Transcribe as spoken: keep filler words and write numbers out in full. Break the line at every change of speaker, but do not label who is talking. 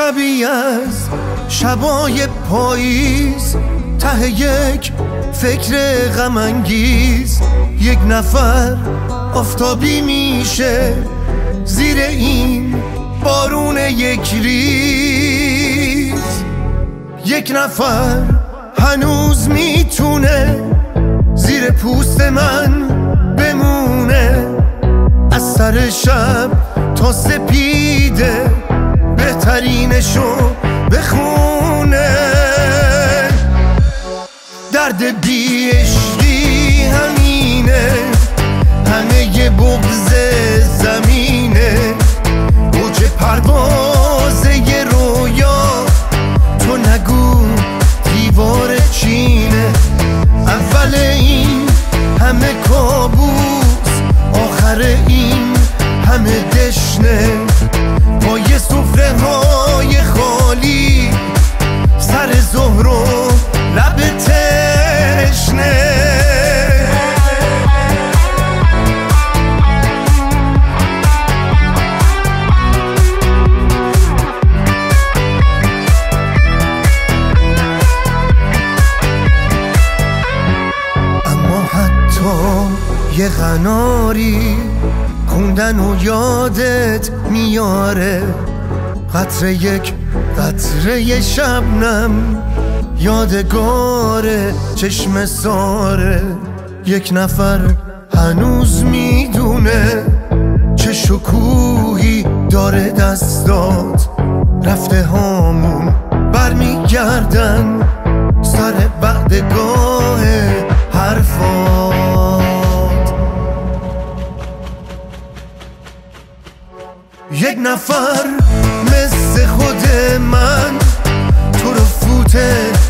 شبی از شبای پاییز، ته یک فکر غم انگیز، یک نفر آفتابی میشه زیر این بارون یک ریز. یک نفر هنوز میتونه زیر پوست من بمونه، از سر شب تا سپیده بهترینشو بخونه. درد بی عشقی همینه، همه ی بغض زمینه، اوج پرواز ی رویا، تو نگو دیوار چینه. اول این همه کابوس، آخر این همه دشنه، پای سفره های خالی، سر ظهر و لب تشنه. اما حتی یه قناری خوندن و یادت میاره، قطره یک قطره شبنم یادگاره چشم ساره. یک نفر هنوز میدونه چه شکوهی داره دستات، رفته هامون برمیگردن سر بعدگاه حرفات. یک نفر مثل خود من تو رو فوته